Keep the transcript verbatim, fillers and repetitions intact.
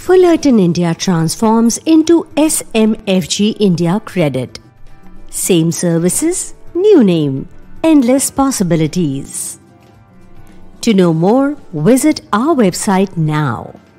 Fullerton India transforms into S M F G India Credit. Same services, new name, endless possibilities. To know more, visit our website now.